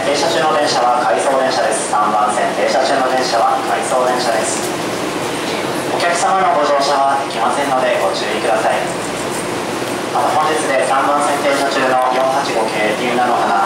停車中の電車は回送電車です。3番線停車中の電車は回送電車です。お客様のご乗車はできませんのでご注意ください。また本日で3番線停車中の485系リュウナの花